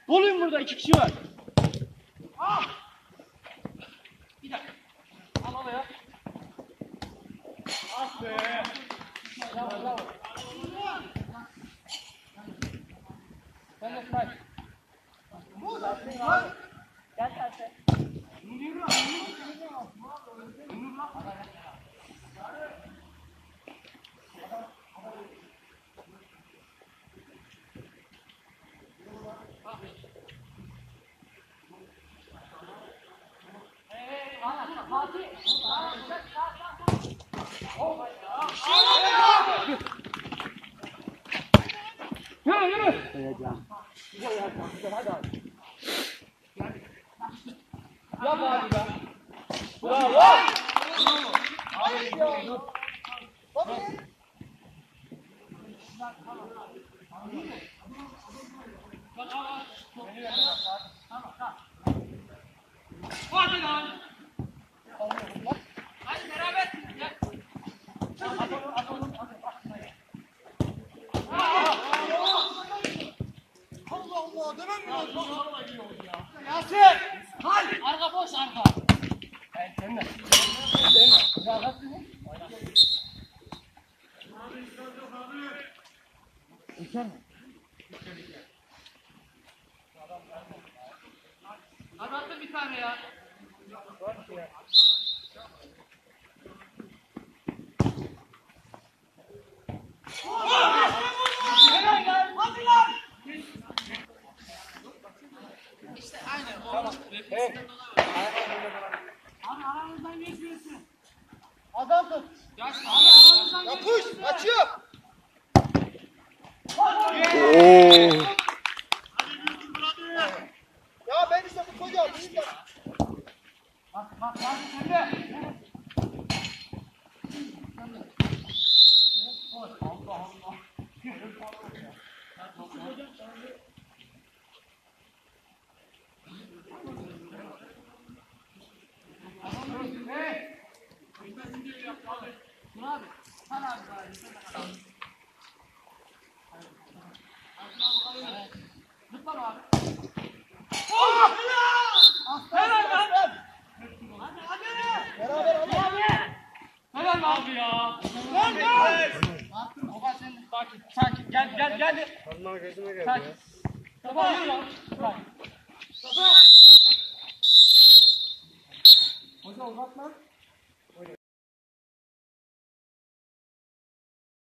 Doluyum burada, 2 kişi var. Ah! Bir dakika. Al havaya. Ah be. Bravo bravo. Sen de strike. Gel terse. Yürü yürü. Hadi abi. Yap abi be. Bravo. Abi ya. Hadi lan. Hadi beraber. Allah Allah, demem mi lazım? Yasin! Hadi! Arka boş, arka. Evet, sen de. Ya nasıl ne? İçer mi? Hadi attın bir tane ya. İşte aynen. Tamam. Evet. Abi aramızdan geçmiyorsun. Adam tut. Abi aramızdan geçmiyorsun. Yapış. Açıyor. Ya ben işte bu koca atayım da. Bak sen de. Allah Allah. Abi ya. Sakin. Gel. Parmağı gözüme geldi Sakin. ya. Sabah yürü lan. Hoca uzatma.